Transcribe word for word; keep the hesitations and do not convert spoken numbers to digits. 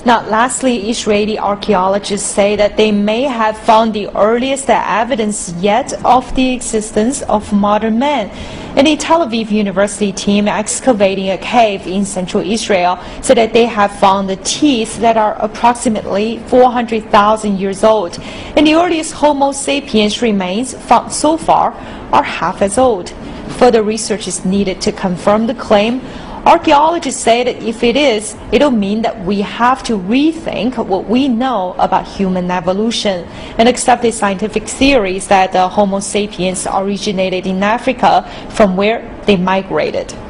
Now, lastly, Israeli archaeologists say that they may have found the earliest evidence yet of the existence of modern man. And a Tel Aviv University team excavating a cave in central Israel said that they have found the teeth that are approximately four hundred thousand years old. And the earliest Homo sapiens remains found so far are half as old. Further research is needed to confirm the claim. Archaeologists say that if it is, it'll mean that we have to rethink what we know about human evolution and accept the scientific theories that the Homo sapiens originated in Africa from where they migrated.